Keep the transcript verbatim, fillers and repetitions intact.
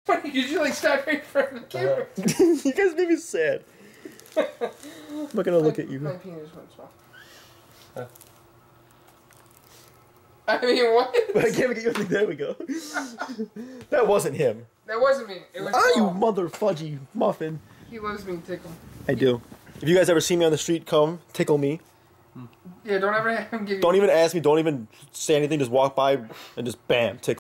Why did you like stop right in front of the camera? You guys made me sad. I'm not gonna look my, at you. My penis went small. Huh. I mean, what? I can't get you. There we go. That wasn't him. That wasn't me. It was. Oh, Paul. you mother fudgy muffin. He loves being tickled. I do. If you guys ever see me on the street, come tickle me. Yeah, don't ever have him give you. Don't even ask me. Don't even say anything. Just walk by and just bam, tickle.